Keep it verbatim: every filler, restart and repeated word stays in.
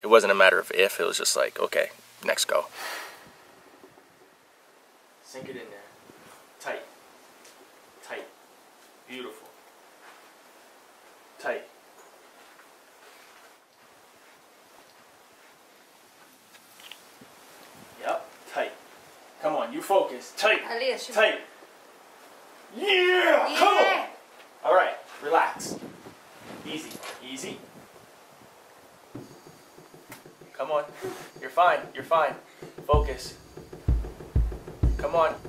It wasn't a matter of if, it was just like, okay, next go. Sink it in there. Tight. Tight. Beautiful. Tight. Yep, tight. Come on, you focus. Tight. Tight. Yeah! yeah. Come on! Alright, relax. Easy. Easy. Come on. You're fine. You're fine. Focus. Come on.